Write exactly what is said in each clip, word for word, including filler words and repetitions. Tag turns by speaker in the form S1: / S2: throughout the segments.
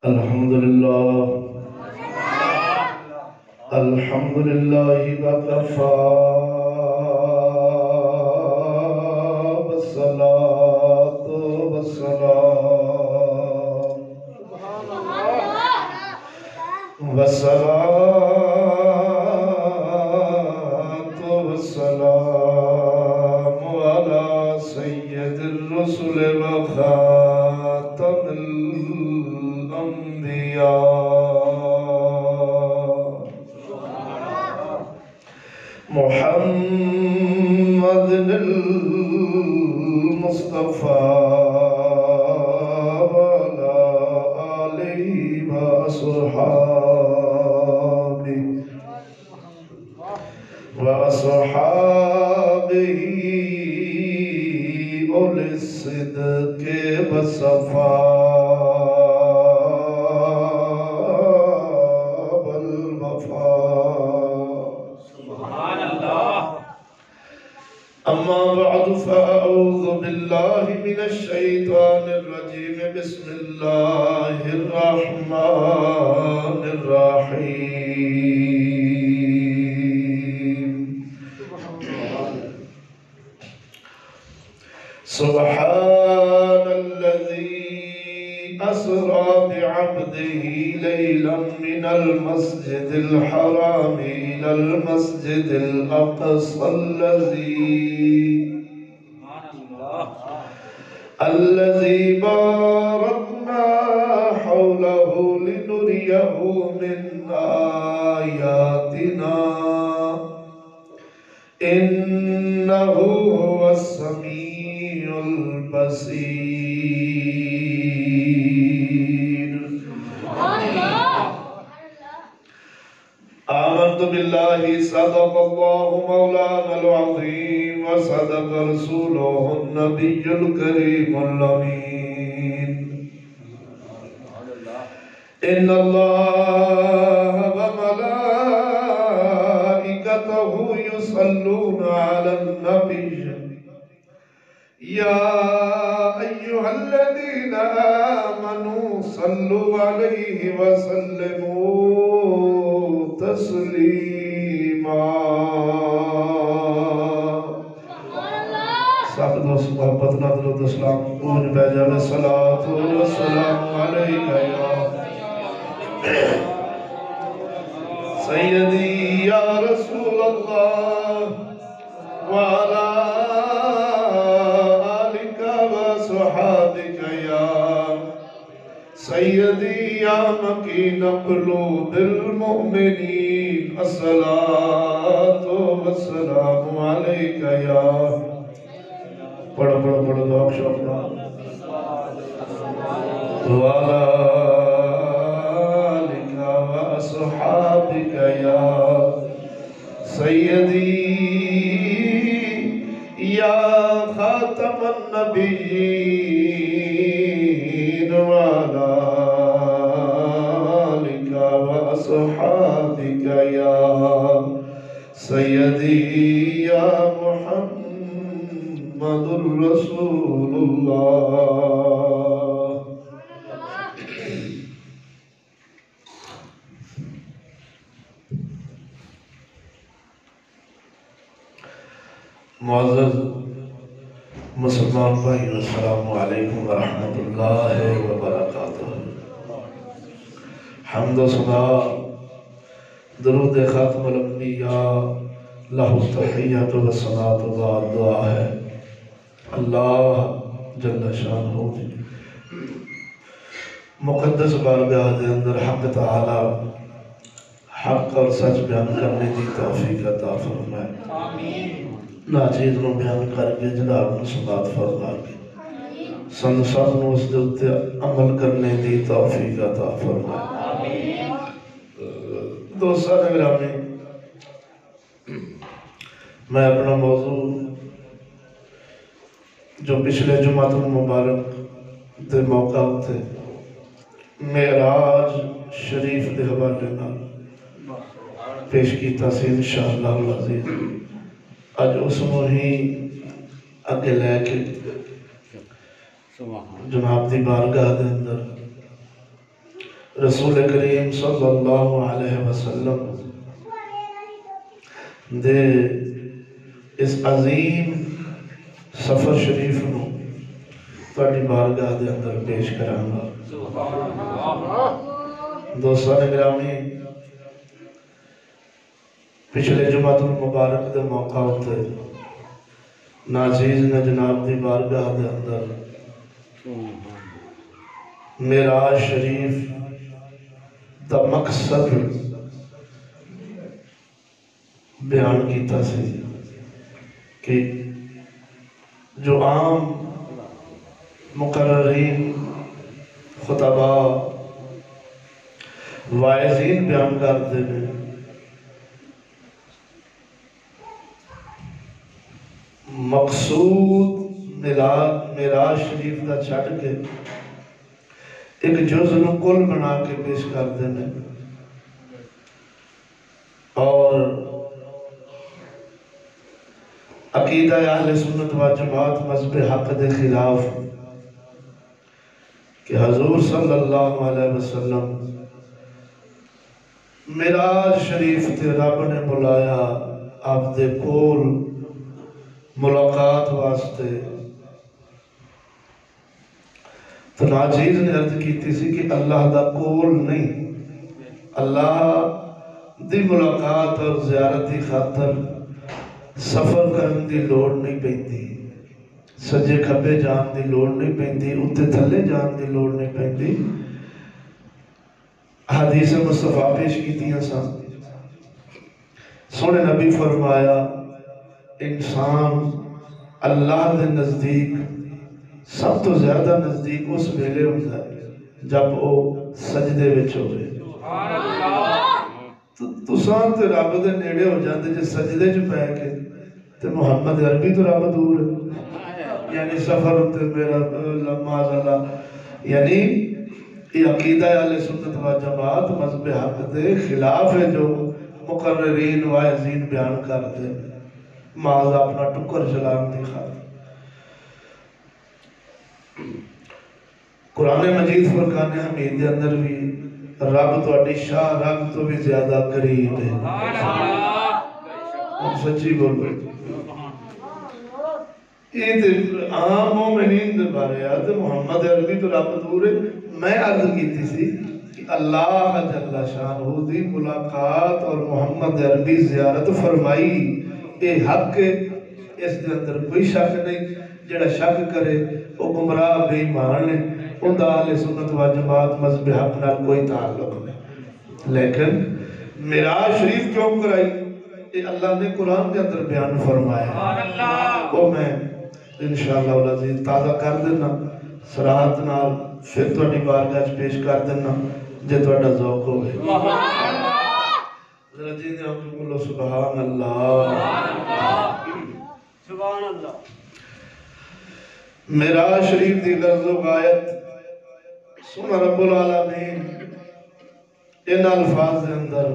S1: الحمدللہ الحمدللہ وکفا والصلاة والسلام والصلاة والسلام على سید الرسل وخاتم الأنبياء محمد المصطفى وعلى آله وأصحابه وأصحابه أولي الصدق والصفاء والوفاء. سبحان الله. أما بعد فأعوذ بالله من الشيطان الرجيم. بسم الله الرحمن الرحيم. سبحان الذي أسرى بعبده ليلا من المسجد الحرام إلى المسجد الأقصى الذي الذي باركنا حوله لنريه من آياتنا إنه هو السميع البصير. آمنت بالله صدق الله مولانا العظيم وصدق رسوله النبي الكريم الأمين. إن الله وملائكته يصلون على النبي يا أيها الذين آمنوا صلوا عليه وسلموا تسليما. سب دوست محبت نادر و اسلام پوج بیجا میں صلاة و سلام علیکہ یا سیدی یا رسول اللہ وعلا آلک و صحابک یا سیدی یا مکین قلوب المؤمنین الصلاة والسلام علیکہ یا. پڑھو پڑھو پڑھو دعا شوقنا وعلا آلک و اصحابک یا سیدی یا خاتم النبیین وعلا آلک و اصحابک یا سیدی یا محمد محمد رسول اللہ. معزز مسلمان بھائی السلام علیکم ورحمۃ اللہ وبرکاتہ. حمد و ثنا درود خاتم الانبیاء لہ التحیۃ و الصلاۃ و دعا ہے اللہ جل شانہ مقدس بارگاہ دے اندر حق تعالی حق اور سچ بیان کرنے دی توفیق عطا فرمائے. ناچیز نو بیان کر کے جناب نو سماعت فرما کے سن سب نو اس دے اتے عمل کرنے دی توفیق عطا فرمائے. دوستان گرامی، میں اپنا موضوع جو پچھلے جمعہ المبارک دے موقع تھے معراج شریف دے حوالے نال پیش کیتا سی انشاءاللہ العزیز. اج اس نو ہی اگے لے کے جناب دی بارگاہ دے اندر رسول کریم صلی اللہ علیہ وسلم دے اس عظیم سفر شریف نو تواڈی بارگاہ دے اندر پیش کراں گا۔ دوستان گرامی، پچھلے جمعہ المبارک دے موقع ہوتے ناچیز نے جناب دی بارگاہ دے اندر معراج شریف دا مقصد بیان کیتا سی کہ جو عام مقررین خطباء واعظین بیان کرتے ہیں، مقصود معراج شریف دا چھڑ کے ایک جز نو کل بنا کے پیش کرتے ہیں اور عقیدہ اہل سنت و جماعت مذہب حق دے خلاف کہ حضور صلی اللہ علیہ وسلم معراج شریف تے رب نے بلایا آپ دے کول ملاقات واسطے، تو ناچیز نے عرض کیتی سی کہ اللہ دا کول نہیں، اللہ دی ملاقات اور زیارت دی خاطر سفر کرن دی لوڑ نہیں پیندی، سجے کھبے جان دی لوڑ نہیں پیندی، اتے تھلے جان دی لوڑ نہیں پیندی۔ حدیث مصطفیٰ پیش کیتیاں سن، سونے نبی فرمایا انسان اللہ دے نزدیک سب تو زیادہ نزدیک اس ویلے ہوتا ہے جب وہ سجدے وچ ہوئے۔ تو سان تے رب دے نیڑے ہو جاندے جے سجدے جو پہ کے تے محمد عربی تو رب دور ہے، یعنی سفر تے میرا معاذ اللہ، یعنی یہ عقیدہ اہل سنت و جماعت مذہب حق دے خلاف ہے جو مقررین واعظین بیان کرتے معاذ اپنا ٹکر چلان دی خاطر۔ قرآن مجید فرقان حمید دے اندر بھی رب تواڈی شاہ رب تو بھی زیادہ قریب ہے، ہم سچی بول رہے یہ عام مومنین دے بارے آتے محمد عربی تو رب دور ہے۔ میں عرض کیتی سی کہ اللہ جل شانہ دی ملاقات اور محمد عربی زیارت فرمائی، اے حق ہے، اس دے اندر کوئی شک نہیں، جڑا شک کرے وہ گمراہ بے ایمان ہے، ان دا اہل سنت و جماعت مذہب حق نال کوئی تعلق نہیں۔ لیکن معراج شریف کیوں کرائی؟ یہ اللہ نے قرآن کے اندر بیان فرمایا، وہ میں انشاءاللہ العزیز تازہ کر دینا صراحت نال، پھر تواڈی بارگاہ پیش کر دینا جے تواڈا ذوق ہوئے۔ ذرا جی نے ہم بولو سبحان اللہ، سبحان اللہ۔ معراج شریف دی غرض و غایت سنا رب العالمین ان الفاظ دے اندر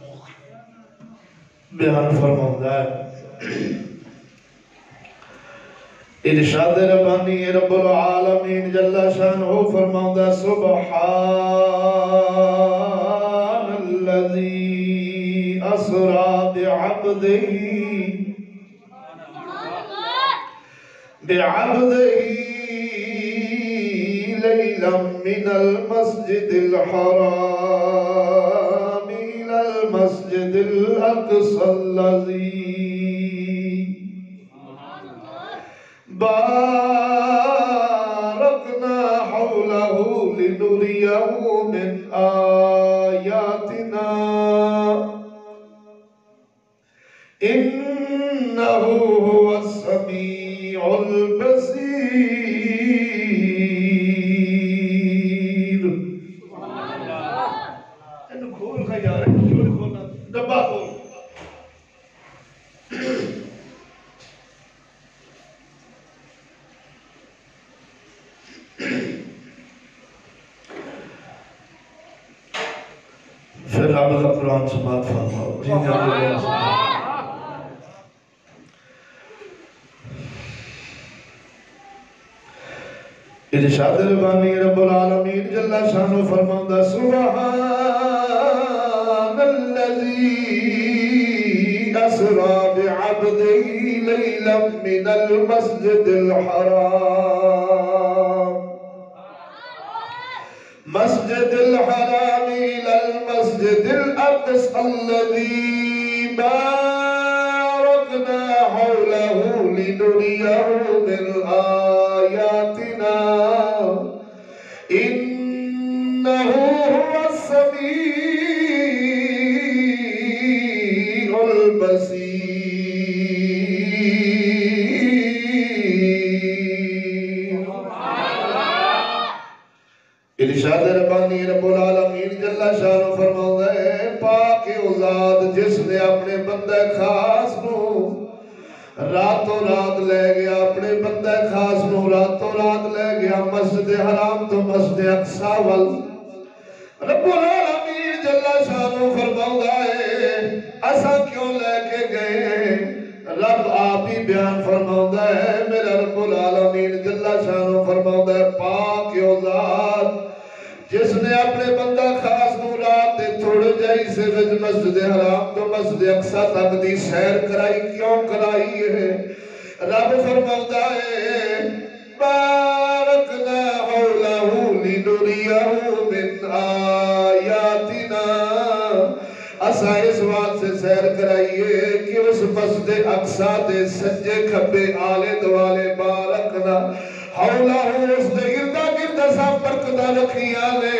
S1: بیان فرماؤں ہے۔ ارشاد ربانی رب العالمین جل شانہ فرماؤں ہے سبحان الذی اسرا بعبدہ بعبدہ لیلا من المسجد الحرام الى المسجد الاقصى الذی بارکنا حولہ لنریہ من آیاتنا انہ هو السمیع البصیر۔ انہوں کھول کا یار ہے، کھول کھولنا ڈبا کھول۔ پھر رب کا قرآن سماعت فرماؤ جی ارشاد ربانی رب العالمین جل شانہ فرماتا سبحان الذی اسرا بعبده لیلا من المسجد الحرام مسجد الحرام الى المسجد الاقصى الذي باركنا حوله لنريه من آياتنا إنه هو السميع البصير ارشاد ربانی رب العالمین جل شانہ فرماتا ہے پاک او ذات جس نے اپنے بندہ خاص نو راتوں رات لے گیا اپنے بندہ خاص نو راتوں رات لے گیا مسجد حرام تو مسجد اقصی وال رب العالمین جل شانہ فرماتا ہے اسا کیوں لے کے گئے رب آپ ہی بیان فرماتا ہے میرا رب العالمین جل شانہ فرماتا ہے پاک او ذات جس نے اپنے بندہ خاص نو رات دے تھوڑے جائی سے وچ مسجد حرام تو مسجد اقصی تک دی سیر کرائی کیوں کرائی ہے رب فرماتا ہے بارکنا حولہ لنریہ من آیاتنا اسا اس بات سے سیر کرائیے کہ اس مسجد اقصی دے سجے کھبے آلے دوالے بارکنا حولہ اس دے گردہ گردہ سا برکتہ رکھیاں نے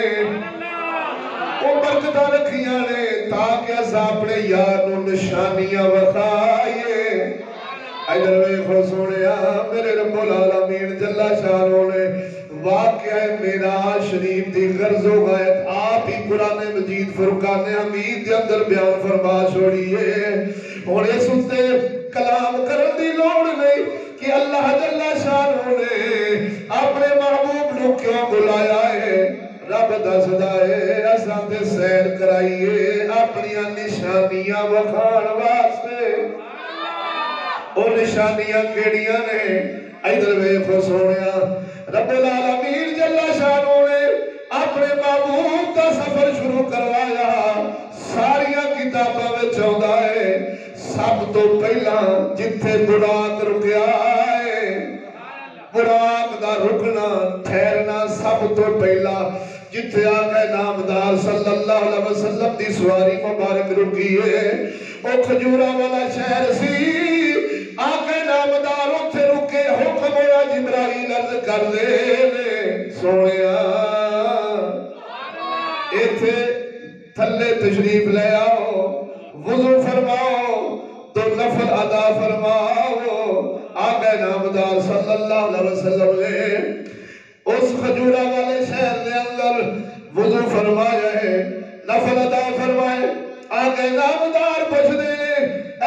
S1: وہ برکتہ رکھیاں نے تاکہ اسا اپنے یار نو نشانیاں وخائیے ادھر ویکھو سونیا میرے رب العالمین جل شانہ نے واقعہ معراج شریف دی غرض و غایت آپ ہی قرآن مجید فرقان حمید دے اندر بیان فرما چھوڑیے اور اس اتے کلام کرن دی لوڑ نہیں کہ اللہ جل شانہ نے اپنے محبوب نو کیوں بلایا ہے رب دسدا ہے اساں تے سیر کرائیے اپنی نشانیاں وکھان واسطے اور نشانیاں کیڑیاں نے ادھر ویکھو سونیا رب العالمین جل شانہ نے اپنے محبوب دا سفر شروع کروایا ساریاں کتاباں وچ آندا ہے سب تو پہلا جتھے براق رکیا ہے براق دا رکنا ٹھہرنا سب تو پہلا جتھے آقا نامدار صلی اللہ علیہ وسلم دی سواری مبارک رکی ہے او کھجورا والا شہر سی آقا نامدار اتھے رکے حکم ہویا جبرائیل عرض کر دے سونیا ایتھے تھلے تشریف لے آؤ وضو فرماؤ تو نفل ادا فرماؤ آقا نامدار صلی اللہ علیہ وسلم نے اس خجورہ والے شہر نے اندر وضو فرمایا ہے نفل ادا فرمائے آقا نامدار پوچھ دے اے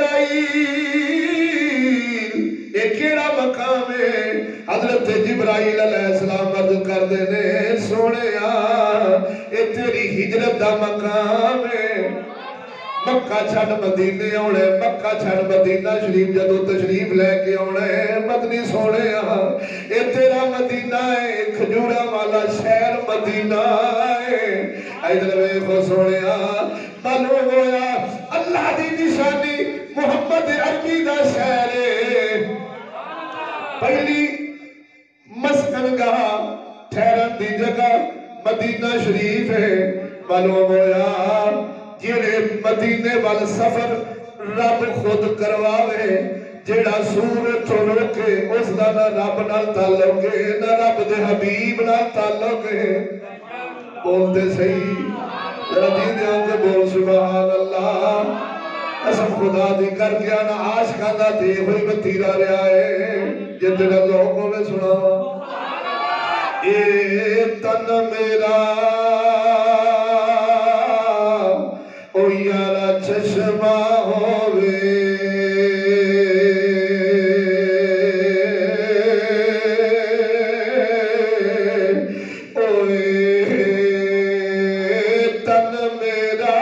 S1: جبرائیل ایک کیڑا مقام ہے حضرت جبرائیل علیہ السلام عرض کر دینے سونے اے تیری ہجرت دا مقام ہے مکہ چھڑ مدینے آنے مکہ چھڑ مدینہ شریف جدو تشریف لے کے آنے مدنی سونے اے تیرا مدینہ ہے کھجورا والا شہر مدینہ ہے ادھر ویکھو سونے معلوم ہویا اللہ دی نشانی محمد عربی دا شہر ہے پہلی مسکن گاہ ٹھہرن دی جگہ مدینہ شریف ہے معلوم ہویا جیڑے مدینے وال سفر رب خود کرواوے جیڑا سور تو روکے اس دا نہ رب نال تعلق ہے نہ رب دے حبیب نال تعلق ہے بول دے صحیح رضی دیاں کے بول سبحان اللہ قسم خدا دی کر کے آنا عاشقاں دا دے ہوئی بتیرا رہا ہے جتنا لوگوں میں سنا اے تن میرا او یارا چشمہ ہووے اوے تن میرا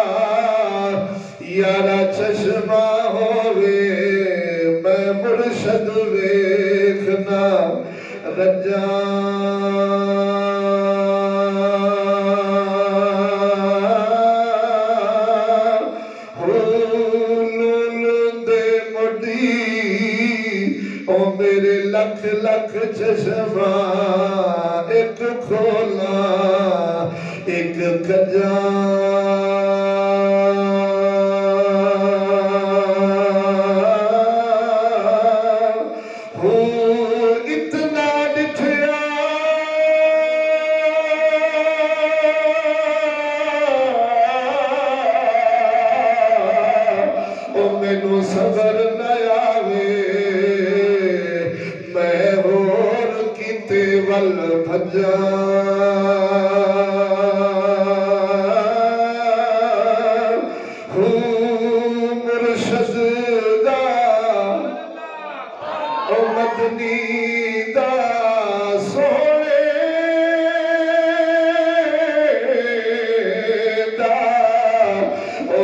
S1: یارا چشمہ ہووے میں مرشد ویکھنا رج میرے لکھ لکھ چشمہ ایک کھولا ایک کجا اتنا ڈٹھیا او مینو صبر نہ آوے میں ہور کیتے ول بھجا مرشد دا او مدنی دا سونے دا او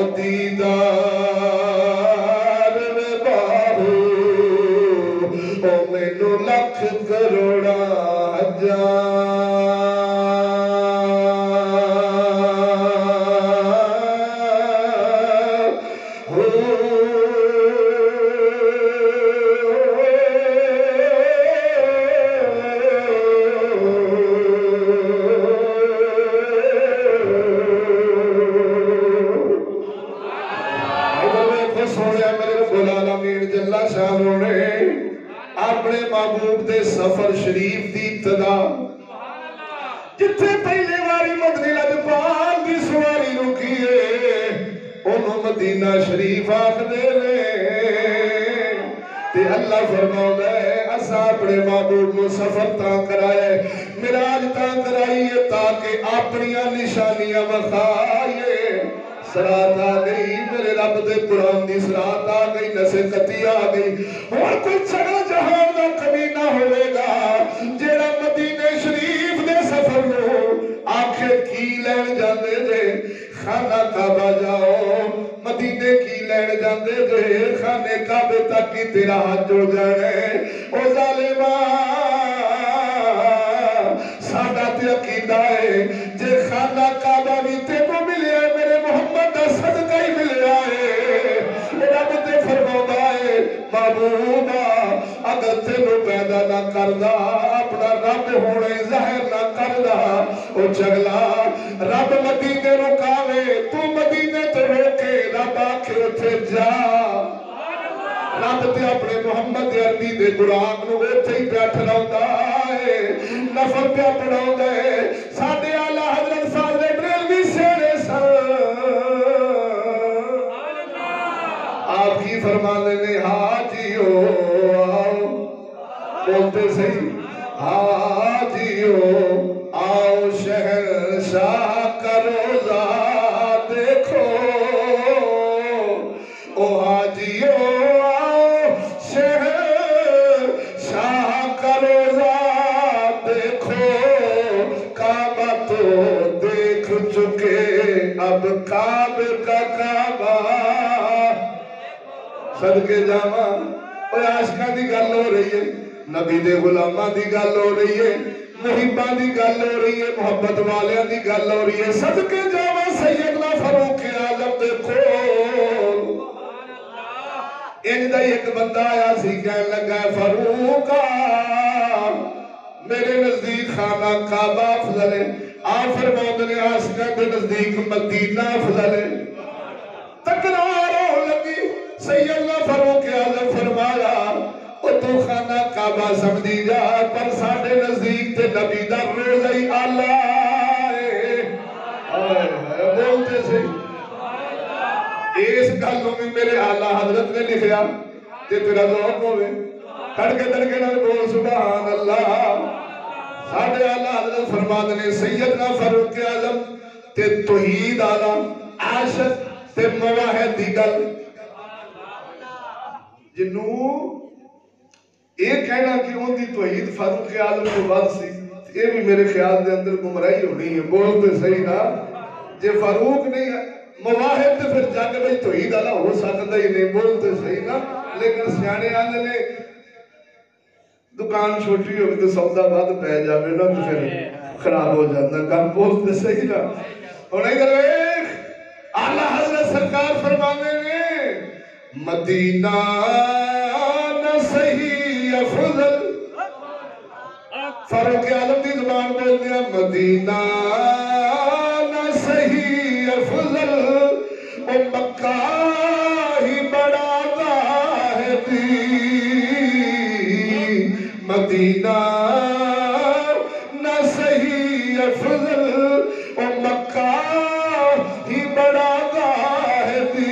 S1: دیدار باہو او مینو لکھ کروڑا اپنے محبوب دے سفر شریف دی ابتدا جتھے پہلے واری مدنی لجپال دی سواری رکیے انہوں مدینہ شریف آکھ دے لے تے اللہ فرماؤ دے اسا اپنے محبوب نو سفر تاں کرائے مراج تاں کرائیے تاکہ اپنیاں نشانیاں مخائیے سرات آ گئی میرے رب دے قرآن دی سرات آ گئی نصیحتی آ گئی اور کوئی چھڑا جہان دا کمی نہ ہوئے گا جیڑا مدینہ شریف دے سفر لو آنکھیں کی لین جاندے دے خانہ کعبہ جاؤ مدینے کی لین جاندے دے خانے کعبے تک کی تیرا ہاتھ جڑ جانے او ظالمان سادہ تے عقیدہ ہے جے خانہ کعبہ بھی تے کو ملے میرے محمد دا صدقہ ہی ملے آئے رب تے فرماؤں آئے محبوبہ اگر تینوں پیدا نہ کردہ اپنا رب ہونے ظاہر نہ کردہ او چگلا رب مدینے رکاوے تو مدینے تو روکے رب آکھے اٹھے جا رب تے اپنے محمد عربی دے قرآن نو اٹھے ہی بیٹھ رہا ہے نفر پہ پڑھاؤں دے ساڑھے آلہ حضرت فاضل بریلوی سینے سر آپ کی فرمانے نے حاجیو آؤ بولتے صحیح حاجیو آؤ شہنشاہ کا روزہ دیکھو او حاجیو آؤ شہنشاہ کا روزہ دیکھو کعبہ تو دیکھ چکے اب کعبہ کا کعبہ صدقے جامعہ اور عاشقہ دی گل ہو رہی ہے نبی دے غلامہ دی گل ہو رہی ہے محبہ دی گل ہو رہی ہے محبت والیاں دی گل ہو رہی ہے صدقے جامعہ سیدنا فاروق اعظم دیکھو ان دا ایک بندہ آیا سی کہنے لگا ہے فاروقہ میرے نزدیک خانہ کعبہ افضل ہے آپ فرماؤں نے عاشقہ دے نزدیک مدینہ افضل ہے تکرار ہو لگی سیدنا فاروق اعظم فرمایا او تو خانہ کعبہ سمجھی جا پر ساڑھے نزدیک تے نبی دا روزہ ہی اللہ ہے بولتے سے اس گلوں میں میرے اعلیٰ حضرت نے لکھیا تے تیرا ذوق ہوئے کھڑکے تڑکے نہ بول سبحان اللہ ساڑھے اعلیٰ حضرت فرماتے نے سیدنا فاروق اعظم تے توحید آلہ عاشق تے مواحد دی گل جنوں ایک کہنا کہ ان دی توحید فاروق اعظم کو بات سی یہ بھی میرے خیال دے اندر گمراہی ہونی ہے بولتے صحیح نا جے فاروق نہیں مواحد تے پھر جگ بھئی توحید آلہ ہو سکتا ہی نہیں بولتے صحیح نا لیکن سیانے آنے نے دکان چھوٹی ہوگی تو سودا بعد پہ جاوے نا تو پھر خراب ہو جاتا کم بولتے صحیح نا اور ادھر ایک اعلیٰ حضرت سرکار فرمانے نے مدینہ نہ صحیح افضل فاروق عالم دی زبان بول دیا مدینہ نہ صحیح افضل او مکہ ہی بڑا زاہدی مدینہ نہ صحیح افضل او مکہ ہی بڑا زاہدی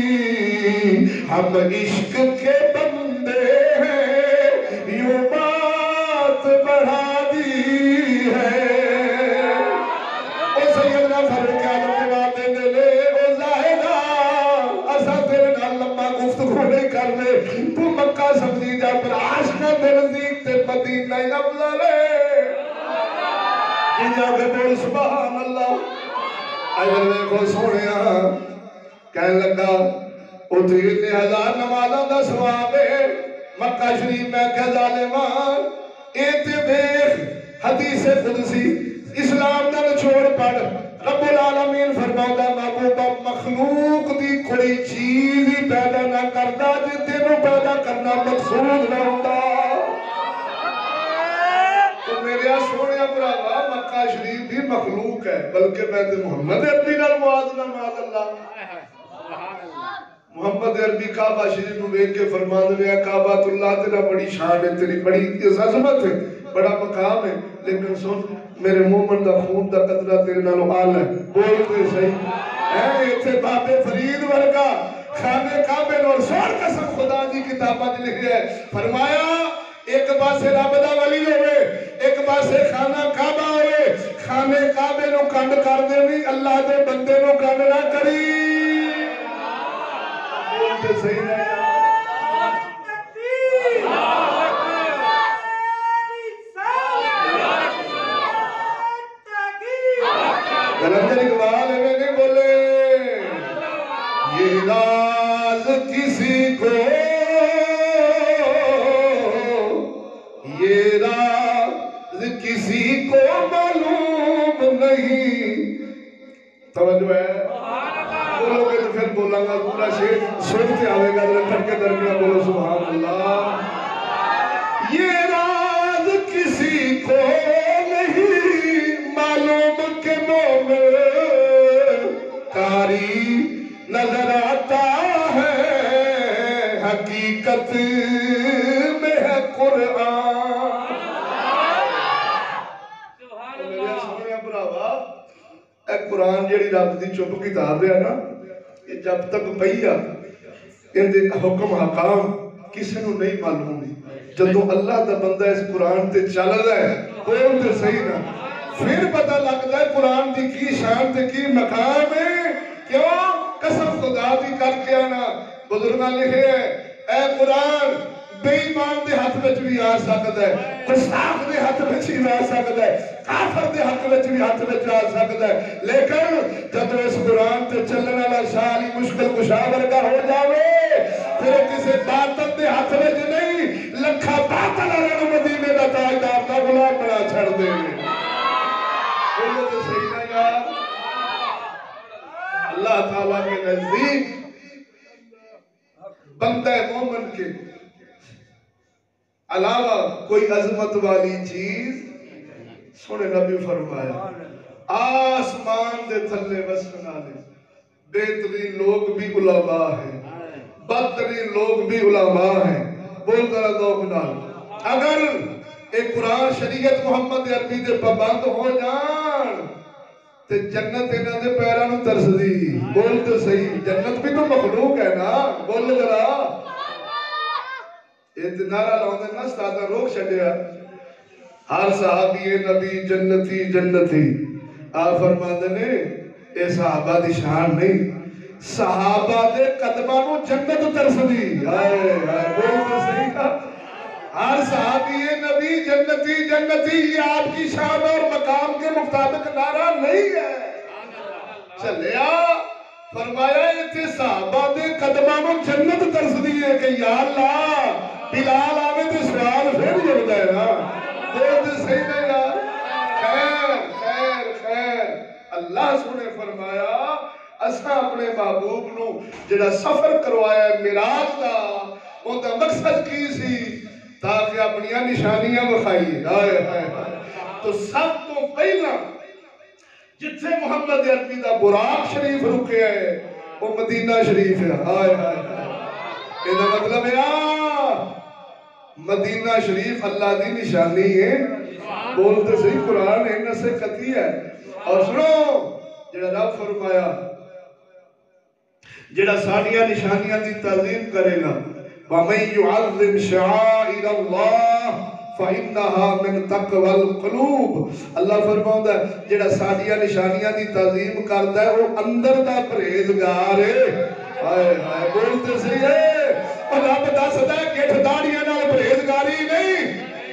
S1: ہم عشق کے بندے ہیں یوں بات بڑھا دی ہے او سیدنا فاروق اعظم کے بات دے لے او زاہدہ اسا تیرے نال لمبا گفتگو نہیں کرنے تو مکہ سمجھی جا پر عاشقاں دے نزدیک تے مدینہ ہی افضل ہے کہ جا کے بول سبحان اللہ اگر دیکھو سونیا کہنے لگا اتنی ہزار نمازوں دا ثواب ہے مکہ شریف میں کہ ظالمان ایتے دیکھ حدیث قدسی اسلام دا چھوڑ پڑھ رب العالمین فرماؤں محبوبہ مخلوق دی کوئی چیز ہی پیدا نہ کردا جے تینوں پیدا کرنا مقصود نہ ہوتا تو میرے سونے براوا مکہ شریف بھی مخلوق ہے بلکہ میں تے محمد عربی نال موازنہ معاذ اللہ محمد عربی کعبہ شریف نو دیکھ کے فرمان دیا کعبۃ اللہ تیرا بڑی شان ہے تیری بڑی عظمت ہے بڑا مقام ہے لیکن سن میرے مومن دا خون دا قطرہ تیرے نالوں آل ہے بول کے صحیح اے ایتھے بابے فرید ورگا خانے کعبے اور سور قسم خدا دی کتابہ دی لکھ ہے فرمایا ایک پاسے رب دا ولی ہوئے ایک پاسے خانہ کعبہ ہوئے خانے کعبے نو کنڈ کر دے نہیں اللہ دے بندے نو کنڈ نہ کری بولتے صحیح نہیں جلندر اقبال میں نہیں بولے یہ راز کسی کو یہ راز کسی کو معلوم نہیں توجہ ہے بولو گے تو پھر بولا گا پورا شیر سنتے آوے گا در کھڑ کے درمیاں بولو سبحان اللہ یہ راز کسی کو نہیں معلوم کہ مومن کاری نظر آتا ہے حقیقت میں ہے قرآن میرے سامنے براوا اے قرآن جیڑی رب دی چپ کتاب ہے نا یہ جب تک پہیا ان دے حکم حکام کسی نو نہیں معلوم جدو اللہ دا بندہ اس قرآن تے چل رہا ہے بول تے صحیح نا پھر پتہ لگتا ہے قرآن دی کی شان تے کی مقام ہے کیوں قسم خدا دی کر کے آنا بزرگاں لکھے ہیں اے قرآن بے ایمان دے ہاتھ وچ بھی آ سکتا ہے گستاخ دے ہاتھ وچ بھی آ سکتا ہے کافر دے ہاتھ وچ بھی ہاتھ وچ آ سکتا ہے لیکن جب اس قرآن تے چلنے والا شالی مشکل کشا ورگا ہو جاوے پھر کسی باطل دے ہاتھ وچ نہیں لکھا باطل والا مدینے دا تاجدار دا غلام بنا چھڑ دے بولو تو صحیح نہ یار اللہ تعالیٰ کے نزدیک بندہ مومن کے علاوہ کوئی عظمت والی چیز سونے نبی فرمایا آسمان دے تھلے وسن والے بہترین لوگ بھی علماء ہیں بدترین لوگ بھی علماء ہیں بول کر ذوق نال اگر ایک قرآن شریعت محمد عربی دے پابند ہو جان تے جنت انہاں دے پیراں نوں ترسدی بول تے صحیح جنت بھی تو مخلوق ہے نا بول ذرا ایک نعرہ لاؤندے نا استاد روک چھڈیا ہر صحابی نبی جنتی جنتی آپ فرماندے نے اے صحابہ دی شان نہیں صحابہ دے قدماں نوں جنت ترسدی ہائے ہائے بول تے صحیح ہر صحابی نبی جنتی جنتی یہ آپ کی شان اور مقام کے مطابق نعرہ نہیں ہے چلیا فرمایا اتنے صحابہ دے قدمانوں جنت ترس دیئے کہ یا اللہ بلال آوے تو سوال پھر جڑتا ہے نا، بول تو صحیح نہیں یار. خیر خیر خیر اللہ سنے فرمایا اساں اپنے محبوب نو جڑا سفر کروایا ہے معراج دا، اون دا مقصد کی سی؟ تاکہ اپنی نشانیاں بخائیے. ہائے ہائے ہائے. تو سب تو پہلا جتھے محمد عربی دا براق شریف رکے ہے وہ مدینہ شریف ہے. ہائے ہائے ہائے. یہ مطلب ہے مدینہ شریف اللہ دی نشانی ہے. بولتے صحیح قرآن ہے نہ سے قطعی ہے. اور سنو جڑا رب فرمایا جڑا ساڑیاں نشانیاں دی تعظیم کرے گا وَمَن يُعَظِّمْ شَعَائِرَ اللَّهِ فَإِنَّهَا مِن تَقْوَى الْقُلُوبِ. اللہ فرماؤں ہے جڑا ساڑیاں نشانیاں دی تعظیم کرتا ہے وہ اندر دا پرہیزگار ہے. ہائے ہائے. بولتے صحیح ہے. اور رب دسدا ہے گٹھ داڑیاں نال پرہیزگاری نہیں،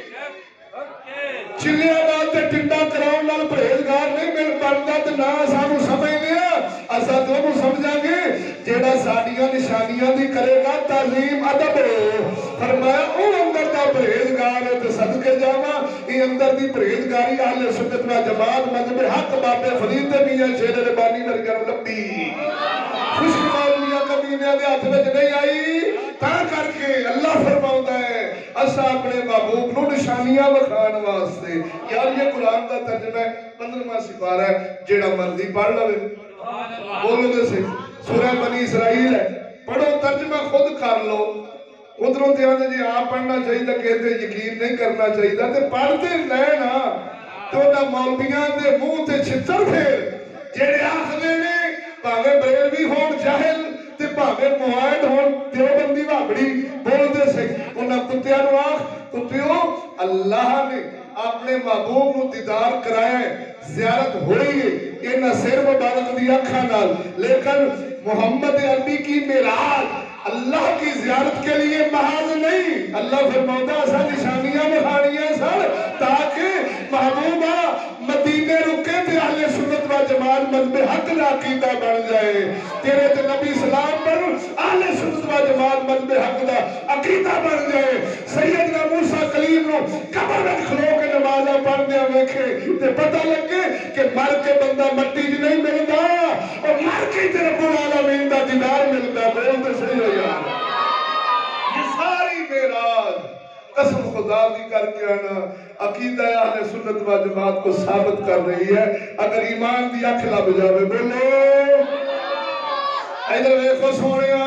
S1: چلیاں نال تے ٹنڈا کراؤن نال پرہیزگار نہیں مل بندا. تے نہ سانو سمجھنے اساں تے اونوں سمجھاں گے جیڑا ساڈیاں نشانیاں دی کرے گا تعظیم ادب فرمایا او اندر دا پرہیزگار ہے. تے صدقے جاواں یہ اندر دی پرہیزگاری اہل سنت و جماعت مذہب حق بابے فرید میاں شیر ربانی ورگا لبی خوش مولویاں کمینے دے ہاتھ وچ نہیں آئی. تا کر کے اللہ فرماؤندا ہے اسا اپنے محبوب نو نشانیاں وکھان واسطے. یار یہ قرآن دا ترجمہ ہے پندرہواں سپارہ ہے جیڑا مرضی پڑھ لوے. بولو دے سے سورہ بنی اسرائیل ہے پڑھو ترجمہ خود کر لو. ادھروں تے آنے جی آپ پڑھنا چاہیے کہتے یقین نہیں کرنا چاہیے تے پڑھتے لے نا. تو نہ مولویاں دے منہ تے چھتر پھیر جیڑے آخدے نے پاوے بریلوی ہون جاہل تے پاوے موائد ہون دیوبندی بابڑی. بول دے سے انہاں کتیاں نو آخ کتیوں اللہ نے اپنے محبوب نو دیدار کرایا ہے زیارت ہوئی ہے. یہ نہ صرف مبارک دی اکھاں نال لیکن محمد عربی کی معراج اللہ کی زیارت کے لیے محاذ نہیں. اللہ فرماتا ایسا نشانیاں بخانیاں سر تاکہ محبوبہ مدینے رکے تے اہل سنت و جماعت مذہب حق کا عقیدہ بن جائے. تیرے تے نبی سلام پر اہل سنت و جماعت مذہب حق کا عقیدہ بن جائے. سیدنا موسیٰ کلیم نو قبر میں کھلو کے نمازہ پڑھ دیا ویکھے تے پتہ لگے کہ مر کے بندہ مٹی جی نہیں ملتا اور مر کے تے رب العالمین دا دیدار ملتا. بولتے صحیح ہے یار. یہ ساری معراج قسم خدا دی کر کے آنا عقیدہ اہل سنت و جماعت کو ثابت کر رہی ہے. اگر ایمان دی اکھ لب جاوے بولو ادھر ویکھو سونیا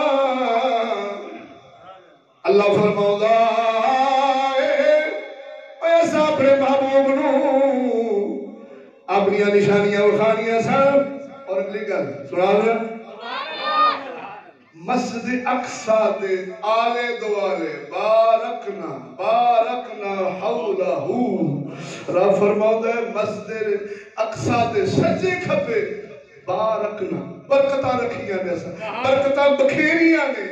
S1: اللہ فرماؤں ایسا اپنے محبوب نو اپنی نشانیاں وکھانیاں سن. اور اگلی گل سنا دیا مسجد اقصی دے آلے دوالے بارکنا بارکنا حولہ. رب فرماؤں ہے مسجد اقصی دے سجے کھپے بارکنا برکتاں رکھیاں نے سن برکتاں بکھیریاں نے.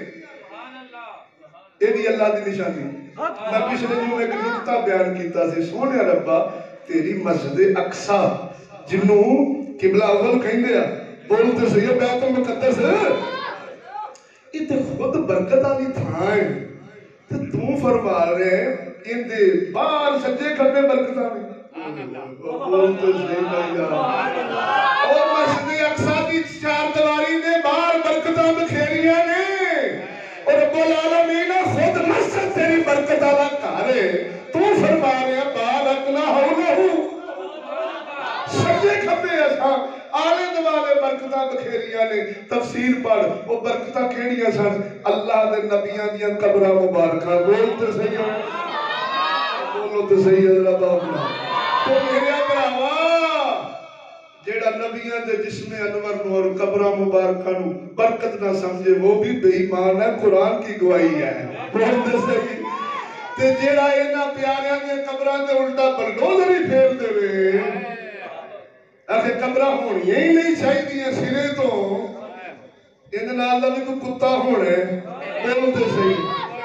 S1: یہ بھی اللہ دی نشانی. میں پچھلے جو ایک نکتہ بیان کیتا سی سونے ربا تیری مسجد اقصی جنوں قبلہ اول کہیں گیا بولتے سے یہ بیت المقدس یہ تے خود برکت آلی تھائیں تے تو فرما رہے ہیں ان دے باہر سجے کھڑے برکت آلی بولتے سے بھائیہ. اور مسجد اقصی کی چار دواری نے باہر برکتاں بکھیریاں نے اور رب العالمین خود مسجد تیری برکت آلہ کارے. تو فرما رہے ہیں بارکنا حولہ سجے کھپے ایسا آلے دوالے برکتاں بکھیریاں نے. تفسیر پڑھ وہ برکتاں کیڑیاں سن اللہ دے نبیاں دیاں قبرہ مبارکہ. بولتے صحیح ہو بولو تو صحیح حضرت اپنا. تو میرے براوا جیڑا نبیاں دے جسم انور نو اور قبرہ مبارکہ نو برکت نہ سمجھے وہ بھی بے ایمان ہے. قرآن کی گواہی ہے. بولتے صحیح. تے جیڑا اینا پیاریاں دے قبرہ دے الٹا بلڈوزر ہی پھیر دے رہے ایسے قبرہ ہونی ہی نہیں چاہی دیا سرے تو ان اللہ بھی کوئی کتا ہونے بولتے صحیح.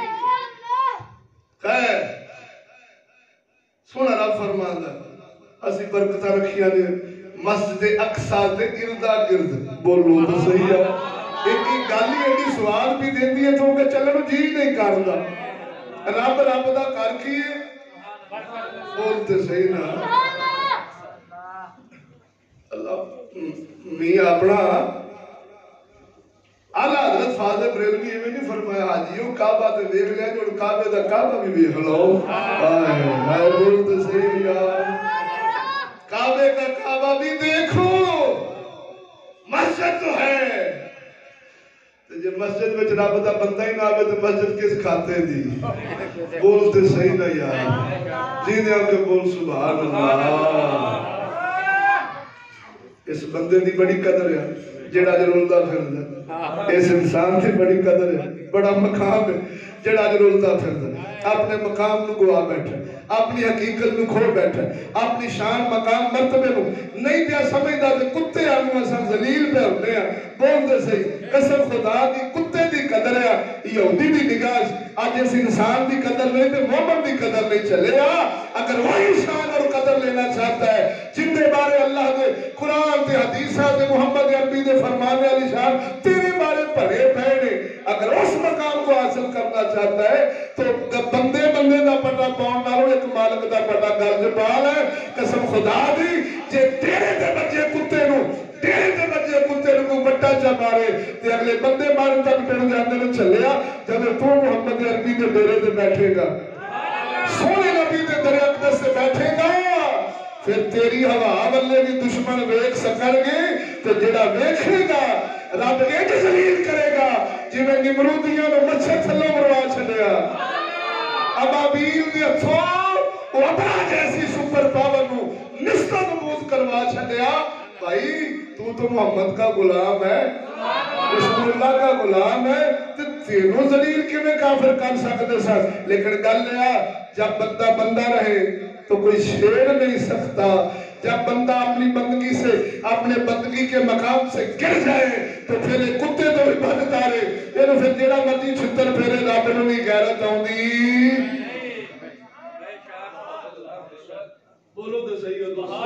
S1: خیر سونا رب فرمان ہے اسی برکتہ رکھیا نے مسجد اقصی دے اردہ گرد. بولو تو صحیح ہے. ایک ایک گالی ایڈی سوال بھی دین دی ہے تو کہ چلنو جی نہیں کردا رب رب دا کر کی ہے بولتے صحیح نا اللہ میں اپنا اعلیٰ حضرت فاضل بریلوی یہ نہیں فرمایا حاجیوں کعبہ تے دیکھ لیا جو کعبے دا کعبہ بھی دیکھ لو آئے آئے بولتے صحیح یار کعبے کا کعبہ بھی دیکھو مسجد تو ہے جب مسجد میں رب دا بندہ ہی نہ آوے تو مسجد کس کھاتے دی بولتے صحیح نہ یار جینے آپ کے بول سبحان اللہ اس بندے دی بڑی قدر ہے جڑا جرولتا پھردا اس انسان دی بڑی قدر ہے بڑا مقام ہے جڑا جرولتا پھردا اپنے مقام نو گوا بیٹھا اپنی حقیقت نو کھو بیٹھا اپنی شان مقام مرتبے نو نہیں پیا سمجھدا تے کتے آنو اساں ذلیل پہ ہونے ہیں بول دے صحیح قسم خدا دی کتے دی قدر ہے یہودی دی نگاہ آج اس انسان دی قدر نہیں تے مومن دی قدر نہیں چلے آ اگر وہی شان اور قدر لینا چاہتا ہے جن دے بارے اللہ دے قرآن تے حدیثہ دے محمد عربی دے فرمانے علی شان تیرے بارے پڑھے پہنے اگر اس مقام کو حاصل کرنا چاہتا ہے تو بندے بندے دا پٹا پاؤں نالو ایک مالک دا پٹا گرج پال ہے قسم خدا دی جے تیرے دے بچے کتے نو تیرے دے بچے کتے نو کو بٹا چا مارے تے اگلے بندے مارے تک پھر جاندے نے چلیا جب تو محمد عربی دے ڈیرے تے بیٹھے گا سونے نبی دے در اقدس سے بیٹھے گا پھر تیری ہوا والے بھی دشمن ویک سکر گے تو جڑا ویکھے گا رب ایک ذلیل کرے گا جی میں نمرودیاں نو مچھر تھلو مروا چھڑیا ابابیل دی اتھو وہ اپنا جیسی سپر پاور نو نستا نمود کروا چھڑیا بھائی تو تو محمد کا غلام ہے رسول اللہ کا غلام ہے تو تینوں ذلیل کے میں کافر کر سکتے سر لیکن گل لیا جب بندہ بندہ رہے تو کوئی شیر نہیں سکتا جب بندہ اپنی بندگی سے اپنے بندگی کے مقام سے گر جائے تو پھر کتے تو بھی بھگتا رہے یہ پھر جیڑا مرضی چھتر پھیرے رب نو بھی غیرت آؤندی بولو تو صحیح ہو تو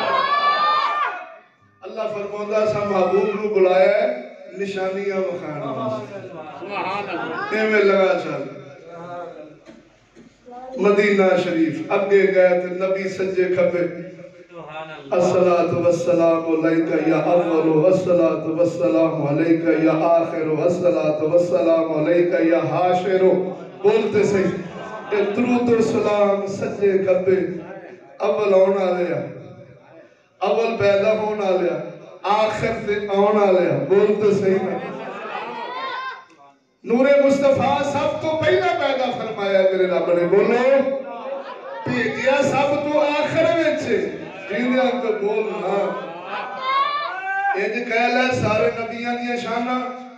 S1: اللہ فرماندہ سا محبوب نو بلایا ہے نشانیاں مخانا اے میں لگا چل مدینہ شریف اگے گئے تھے نبی سجے کھبے الصلاة والسلام علیکہ یا اول والصلاة والسلام علیکہ یا آخر والصلاة والسلام علیکہ یا حاشر بولتے صحیح اے درود و سلام سجے کھبے اول ہونا لیا اول پیدا ہونا لیا آخر سے ہونا لیا بولتے صحیح نا نور مصطفیٰ سب تو پہلا پیدا فرمایا میرے رب نے بولو بھیجیا سب تو آخر میں چھے جینے ہم کو بولنا انج کہہ لے سارے نبیان یہ شانہ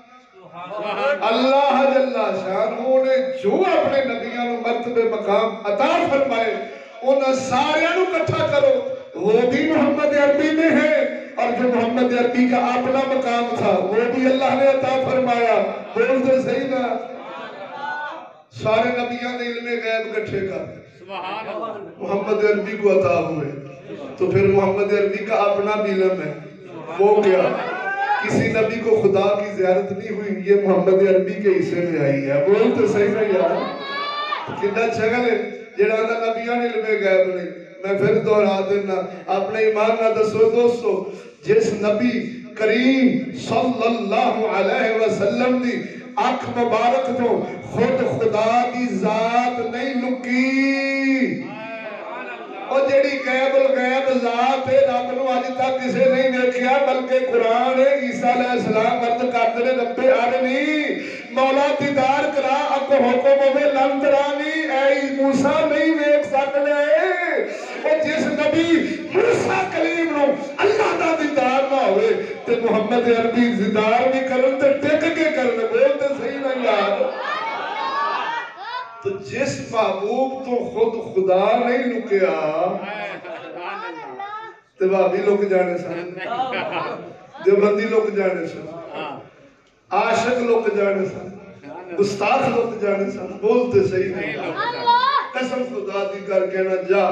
S1: اللہ جل شانہ نے جو اپنے نبیان مرتبہ مقام عطا فرمائے انہیں سارے انہوں کٹھا کرو وہ بھی محمد عربی میں ہے اور جو محمد عربی کا اپنا مقام تھا وہ بھی اللہ نے عطا فرمایا بولتے صحیح نا سارے نبیان علم غیب کٹھے کر محمد عربی کو عطا ہوئے تو پھر محمد عربی کا اپنا بھی علم ہے وہ کیا کسی نبی کو خدا کی زیارت نہیں ہوئی یہ محمد عربی کے حصے میں آئی ہے بولتے صحیح نا یار کتنا چھگل ہے جڑا دا نبیان علم غیب نہیں میں پھر دہرا دینا اپنے ایمان نہ دسو دوستو جس نبی کریم صلی اللہ علیہ وسلم دی آنکھ مبارک تو خود خدا دی ذات نہیں لکی اور جڑی غیب الغیب ذات ہے رب نو آج تک کسے نہیں دیکھیا بلکہ قرآن ہے عیسیٰ علیہ السلام عرض کرتے نے رب ارنی مولا دیدار کرا اکو حکم ہوئے لندرانی اے موسیٰ نہیں دیکھ سکنے اور جس نبی موسیٰ کلیم نو اللہ دا دیدار نہ ہوئے تے محمد عربی دیدار بھی کرن تے ٹک کے کرن بولتے صحیح نہ یار تو جس محبوب تو خود خدا نہیں لکیا تے بابی لک جانے سن دیوبندی لک جانے سن عاشق لک جانے سن گستاخ لک جانے سن بولتے صحیح نہیں قسم خدا دی کر کے نہ جا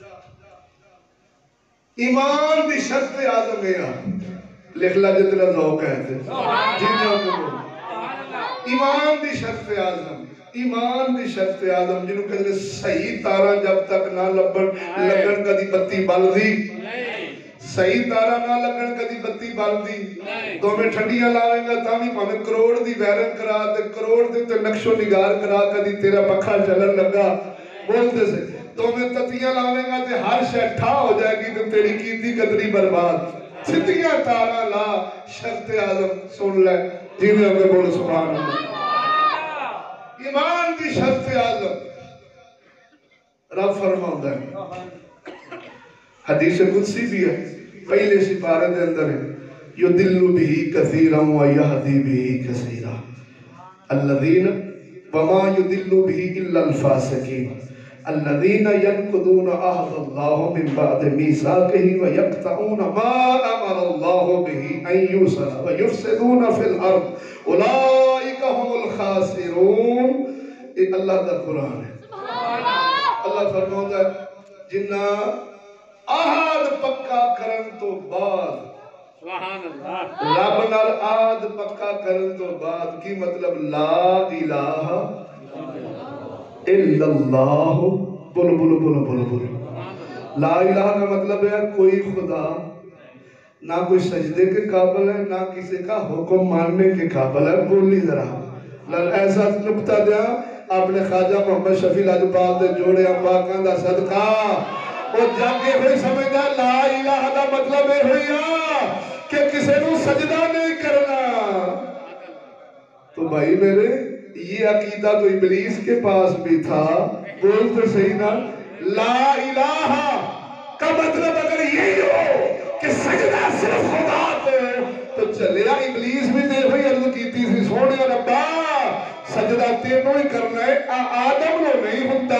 S1: ایمان دی شرط آدم ہے لکھ لا جتنا ذوق کہتے ایمان دی شرط آدم ایمان دی شرط آدم جنہوں کہتے ہیں صحیح تارا جب تک نہ لبن لگن کدی بتی بل دی صحیح تارا نہ لگن کدی بتی بل دی تو میں ٹھنڈیاں لاویں گا تامی پاہمیں کروڑ دی ویرن کرا دے کروڑ دی تے نقش و نگار کرا کدی تیرا پکھا چلن لگا بولتے سے تو میں تتیاں لاویں گا تے ہر شے ٹھا ہو جائے گی تو تیری کیتی قدری برباد ستیاں تارا لا شرط آدم سن لے جنہیں ہمیں بولو سبحان اللہ ایمان دی شرط آدم رب فرماؤں ہے حدیث قدسی بھی ہے پہلے سپارے دے اندر ہے یدل بھی کثیرا و یہدی بھی کثیرا الذین وما یدل بھی الا الفاسقین الذین ينقضون عهد الله من بعد ميثاقه ويقطعون ما امر الله به ان يوصل ويفسدون في الارض اولئک هم الخاسرون یہ اللہ کا قرآن ہے اللہ فرماتا ہے جنہ عہد پکا کرن تو بعد رب نال عہد پکا کرن تو بعد کی مطلب لا الہ الا اللہ بولو بولو بولو بولو بولو لا الہ کا مطلب ہے کوئی خدا نہ کوئی سجدے کے قابل ہے نہ کسی کا حکم ماننے کے قابل ہے بولی ذرا ایسا نکتہ دیا اپنے خواجہ محمد شفیع لاجپال دے جوڑے امباکان دا صدقہ وہ جاگے ہوئی سمجھا لا الہ دا مطلب ہے ہوئی کہ کسی نو سجدہ نہیں کرنا تو بھائی میرے یہ عقیدہ تو ابلیس کے پاس بھی تھا بول تو صحیح نا لا الہ کا مطلب اگر یہی ہو کہ سجدہ صرف خدا کو تو چلیا ابلیس بھی دے ہوئی عرض کیتی سی سونے ربا سجدہ تینوں ہی کرنا ہے آدم نو نہیں ہوتا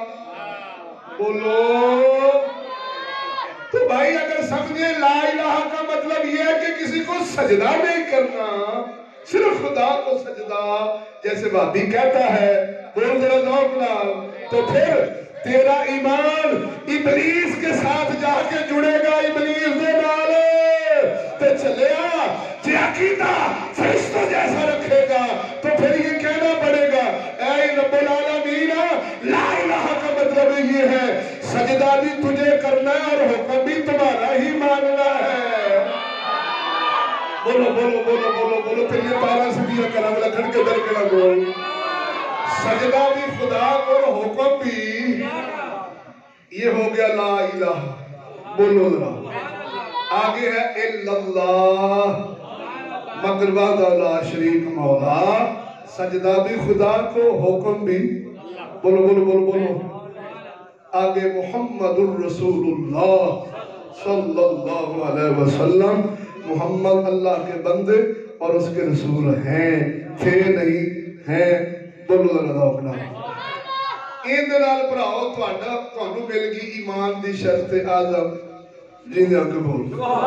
S1: بولو تو بھائی اگر سمجھے لا الہ کا مطلب یہ ہے کہ کسی کو سجدہ نہیں کرنا صرف خدا کو سجدہ جیسے بابی کہتا ہے بول ذرا ذوق نال تو پھر تیرا ایمان ابلیس کے ساتھ جا کے جڑے گا ابلیس دے نال تے چلیا جے عقیدہ فرشتوں جیسا رکھے گا تو پھر یہ کہنا پڑے گا اے رب العالمین لا الہ کا مطلب یہ ہے سجدہ بھی تجھے کرنا ہے اور حکم بھی تمہارا ہی ماننا ہے بولو بولو بولو بولو بولو پھر یہ پارا سے دیا کرام لکھن کے در کے نہ بول سجدہ بھی خدا کو اور حکم بھی یہ ہو گیا لا الہ بولو ذرا آگے ہے الا اللہ مگر وحدہ لا شریک مولا سجدہ بھی خدا کو حکم بھی بولو بولو بولو بولو آگے محمد الرسول اللہ صلی اللہ علیہ وسلم محمد اللہ کے بندے اور اس کے رسول ہیں تھے نہیں ہیں بولو ذرا اپنا این دلال پراؤ توڑا توڑو مل گی ایمان دی شرط آدم جن آنکھ بول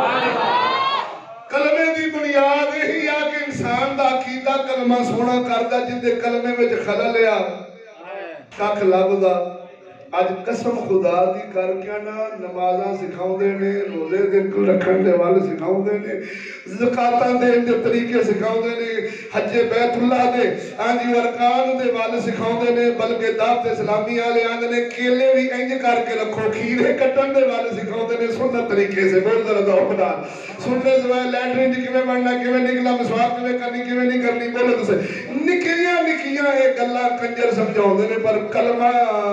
S1: کلمے دی بنیاد ہی آ کہ انسان دا عقیدہ کلمہ سونا کردہ جن دے کلمے میں خلل لیا کاک لابدہ آج قسم خدا دی کر کیا نا نمازاں سکھاؤں دے نے روزے دن کو رکھن دے والے سکھاؤں دے نے زکاتاں دے دے طریقے سکھاؤں دے نے حج بیت اللہ دے آنجی ورکان دے والے سکھاؤں دے نے بلکہ دعوت اسلامی آلے آندے نے کیلے بھی انج کر کے رکھو کھیرے کٹن دے والے سکھاؤں دے نے سنت طریقے سے بول در دعو پڑا سننے زوائے لیٹرین جی کیویں بڑھنا کیویں نکلا مسواق کیویں کرنی کیویں نہیں کرنی بولے تو سے نکلیاں نکیاں ایک اللہ کنجر سمجھاؤں دے نے پر کلمہ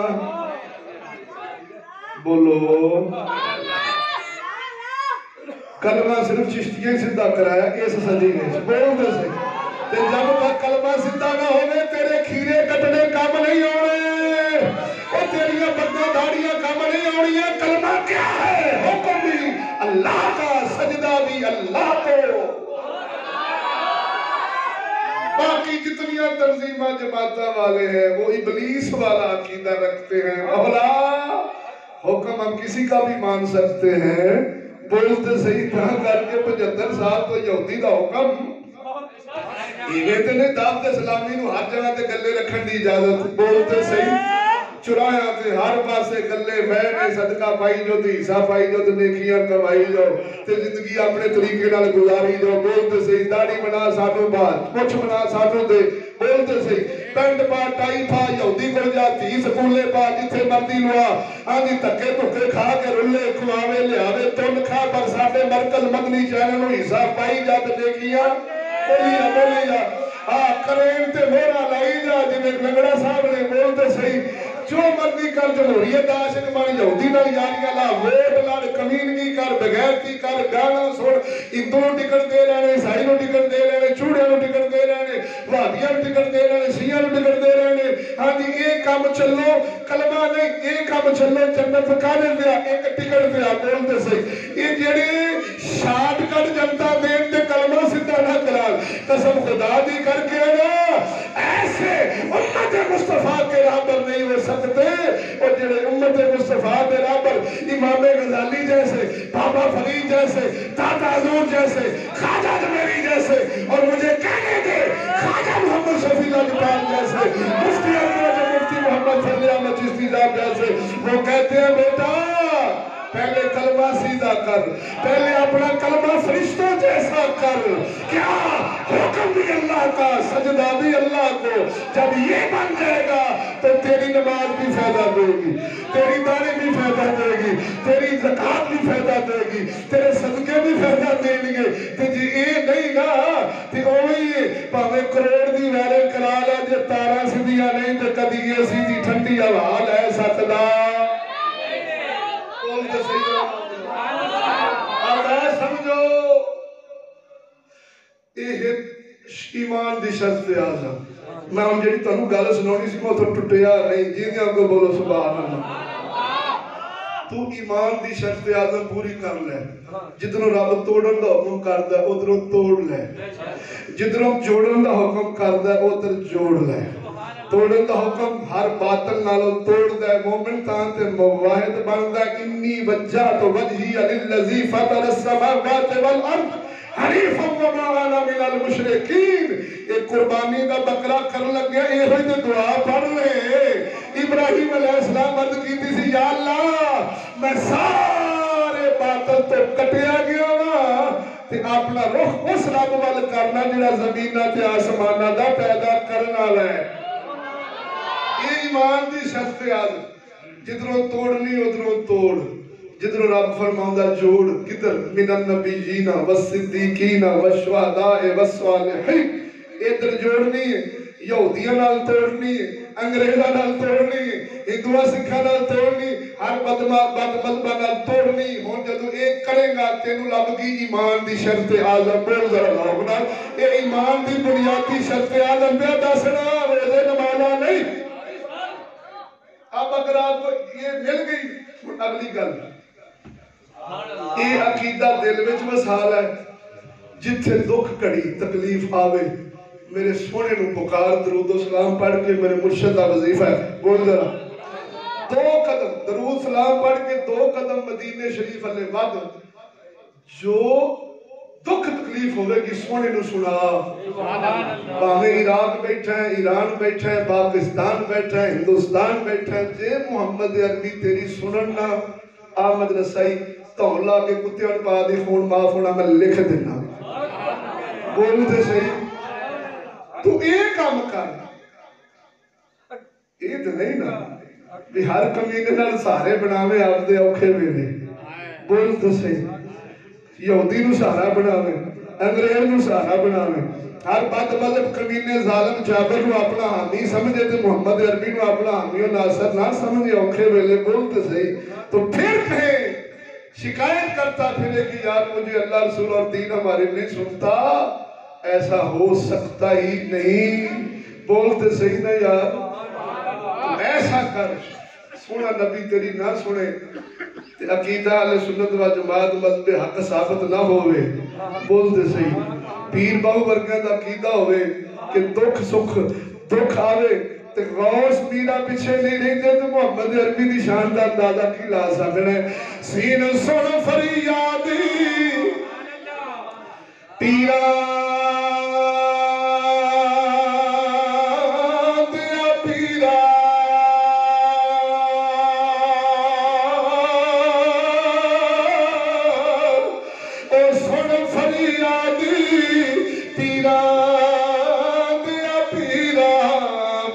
S1: بولو کلمہ صرف چشتیاں سدھا کرایا اس صدی میں بول دے سے تے جب تک کلمہ سدھا نہ ہوئے تیرے کھیرے کٹنے کام نہیں ہوئے اور تیریاں بڑھنا داڑیاں کام نہیں ہوئی ہیں کلمہ کیا ہے حکم بھی اللہ کا سجدہ بھی اللہ کو باقی جتنیاں تنظیمہ جماعتہ والے ہیں وہ ابلیس والا عقیدہ رکھتے ہیں مولا حکم ہم کسی کا بھی مان سکتے ہیں بولتے صحیح تھا کر کے پچھتر سال تو یہودی دا حکم یہ تے نہیں دعوت اسلامی نو ہر جگہ تے گلے رکھن دی اجازت بولتے صحیح چرایا تے ہر پاسے گلے بہنے صدقہ پائی جو تے حصہ پائی جو تے نیکیاں کمائی جو تے زندگی اپنے طریقے نال گزاری جو بولتے صحیح داڑھی بنا سانو بات مچھ بنا سانو دے بولتے صحیح
S2: پینٹ پا ٹائی پا یہودی کو جا تی سکولے پا جتھے مرضی لوا آنی تکے تکے کھا کے رلے کھواوے لے آوے تن کھا پر ساٹے مرکز مدنی چینل ہوئی سا پائی جا تے دیکھیاں بولیا بولیا آہ کرین تے مورا لائی جا جی میں لنگڑا صاحب نے بولتے صحیح جو مرضی کر جمہوریت عاشق بن یہودی نال یاریاں لا ووٹ لڑ کمینگی کر بغیرتی کر گانا سن ہندو ٹکٹ دے رہے عیسائی نو ٹکٹ دے رہے چوڑے نو ٹکٹ دے رہے وہابیاں نو ٹکٹ دے رہے شیعہ نو ٹکٹ دے رہے ہاں جی یہ کام چلو کلمہ نہیں یہ کام چلو جنت کالے دیا ایک ٹکٹ دیا بولتے صحیح یہ جڑی شارٹ کٹ جنتا دین تے کلمہ سدھا نہ کرال قسم خدا دی کر کے نا ایسے امت مصطفیٰ کے رابر نہیں ہو سکتے اور جڑے امت مصطفیٰ کے رابر امام غزالی جیسے بابا فرید جیسے دادا حضور جیسے خواجہ جمیری جیسے اور مجھے کہنے دے خواجہ محمد شفیع لاجپال جیسے مفتی اکرم مفتی محمد فضل احمد چشتی صاحب جیسے وہ کہتے ہیں بیٹا پہلے کلمہ سیدھا کر پہلے اپنا کلمہ فرشتوں جیسا کر کیا حکم بھی اللہ کا سجدہ بھی اللہ کو جب یہ بن جائے گا تو تیری نماز بھی فائدہ دے گی تیری دانے بھی فائدہ دے گی تیری زکاة بھی فائدہ دے گی تیرے صدقے بھی فائدہ دے گے تو جی اے نہیں نا تو اوہی پاوے کروڑ دی ویرے کرالا جے تارا سدھیا نہیں تو کدی یہ سیدھی ٹھنڈی حوال ہے سکدا سمجھو یہ ایمان دی شرط اعظم میں ہم جڑی تانوں گل سناونی سی میں تو ٹٹیا نہیں جیندیاں کو بولو سبحان اللہ تو ایمان دی شرط اعظم پوری کر لے جدھروں رب توڑن دا حکم کردا ہے ادھروں توڑ لے جدھروں جوڑن دا حکم کردا ہے ادھر جوڑ لے توڑن دا حکم ہر باطل نالوں توڑ دے مومن تاں تے موحد بندا انی وجہت وجہی للذی فطر السماوات والارض حنیفا وما انا من المشرکین ایک قربانی دا بکرا کر لگیا اے ہوئی تے دعا پڑھ لے ابراہیم علیہ السلام عرض کیتی سی یا اللہ میں سارے باطل تو کٹیا گیا وا تے اپنا رخ اس رب وال کرنا جڑا زمیناں تے آسماناں دا پیدا کرن والا ہے یہ ایمان دی شرط اعظم جدھروں توڑنی ادھروں توڑ جدھروں رب فرماؤندا جوڑ کدھر من النبیین والصدیقین والشہداء والصالحین ادھر جوڑنی ہے یہودیاں نال توڑنی ہے انگریزاں نال توڑنی ہے ہندوؤں سکھاں نال توڑنی ہر بدما بد مذہباں نال توڑنی ہن جدوں ایک کرے گا تینوں لب گئی ایمان دی شرط اعظم بول ذرا لوگ نال اے ایمان دی بنیادی شرط اعظم پہ دسنا روزے نمازاں نہیں اب اگر آپ کو یہ مل گئی اگلی گل یہ عقیدہ دل وچ وسال ہے جتھے دکھ کڑی تکلیف آوے میرے سونے نو پکار درود و سلام پڑھ کے میرے مرشد کا وظیفہ ہے بول ذرا دو قدم درود سلام پڑھ کے دو قدم مدینے شریف علیہ ود جو دکھ تکلیف ہوئے گی سونے نو سنا باہے عراق بیٹھا ہے ایران بیٹھا ہے پاکستان بیٹھا ہے ہندوستان بیٹھا ہے جے محمد عربی تیری سننا آمد رسائی تو اللہ کے کتے اور پا دی خون معاف ہونا میں لکھ دینا بولتے صحیح تو ایک کام کر یہ تو نہیں نا بھی ہر کمینے نال سارے بناوے آپ دے اوکھے ویلے بولتے صحیح یہودی نو سارا بناوے انگریز نو سارا بناوے ہر بد مذہب کمینے ظالم جابر نو اپنا حامی سمجھے تے محمد عربی نو اپنا حامی و ناصر نہ سمجھے اوکھے ویلے بولتے صحیح تو پھر کہیں شکایت کرتا پھرے کہ یار مجھے اللہ رسول اور دین ہمارے نہیں سنتا ایسا ہو سکتا ہی نہیں بولتے صحیح نا یار ایسا کر سونا نبی تیری نہ سنے عقیدہ علیہ سنت و جماعت مذہب حق ثابت نہ ہوئے بولتے صحیح پیر باہو ورگاں دا عقیدہ ہوئے کہ دکھ سکھ دکھ آوے تے غوث میرا پیچھے نہیں رہتے تو محمد عربی دی شان دا اندازہ کی لا سکنے سین سن فریادی پیرا دیا پیرا او سن فریادی پیرا دیا پیرا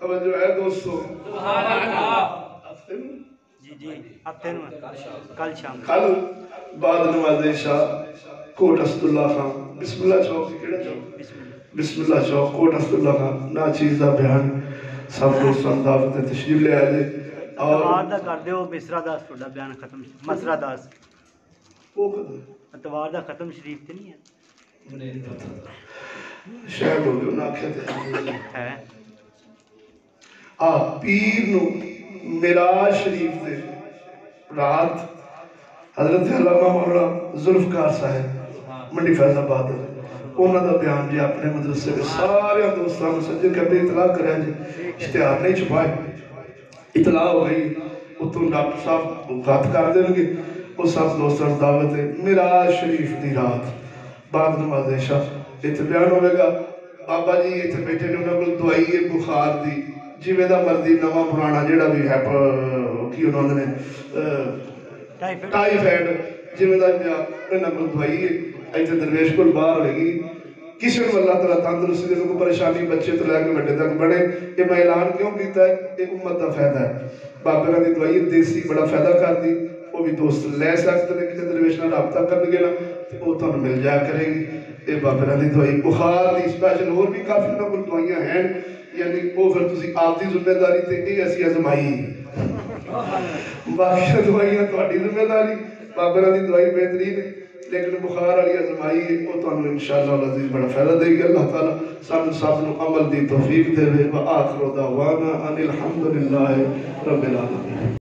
S2: توجہ ہے دوستو
S3: سبحان اللہ
S2: ہفتے میں
S4: جی جی ہفتے میں کل شام
S2: کل بعد نماز عشاء کوٹ اسد اللہ خان بسم اللہ چوک کیڑا چوک
S4: بسم اللہ
S2: بسم اللہ چوک کوٹ اسد اللہ خان نا چیز دا بیان سب دوستان دعوت تشریف لے آئے جے
S4: اتوار
S2: اور
S4: دا کر دیو مصرا داس تھوڑا بیان ختم مسرا داس
S2: وہ کدھر
S4: اتوار دا ختم شریف تے نہیں ہے
S2: شاید ہو گئے انہاں کہتے
S4: ہے
S2: آ پیر نو معراج شریف دے رات حضرت علامہ مولانا ذوالفقار صاحب منڈی فیض آباد انہاں دا بیان جی اپنے مدرسے میں سارے دوستان سجل کے اطلاع کرے جی اشتہار نہیں چھپائے اطلاع ہو گئی اتوں ڈاکٹر صاحب بات کر دیں گے وہ سب دوستان دعوت ہے معراج شریف دی رات بعد نماز عشاء اتنے بیان ہوئے گا بابا جی اتنے بیٹھے نے انہوں کو دوائی ہے بخار دی جی میں دا مرضی نواں پرانا جیڑا بھی ہے کی انہوں نے ٹائیفائڈ جی میں دا بیا انہوں کو دوائی ہے ایتھے درویش کو باہر ہوئے گی کسی نے اللہ تعالیٰ تندرستی دے کو پریشانی بچے تو لے کے بڑے تک بڑے یہ میں اعلان کیوں کیتا ہے ایک امت دا فائدہ ہے بابرہ دی دوائی دیسی بڑا فائدہ کر دی وہ بھی دوست لے سکتے ہیں کسی درویش نہ رابطہ کر گے نا وہ تو مل جایا کرے گی یہ بابرہ دی دوائی بخار دی اسپیشل اور بھی کافی نہ کوئی دوائیاں ہیں یعنی وہ پھر تسی آپ دی ذمہ داری تے یہ ایسی ازمائی باقی دوائیاں تہاڈی ذمہ داری بابرہ دی دوائی بہترین ہے لیکن بخار والی ازمائی ہے وہ تو انشاءاللہ العزیز بڑا فائدہ دے گی اللہ تعالیٰ سب سب نو عمل دی توفیق دے وآخر دعوانا ان الحمدللہ رب العالمین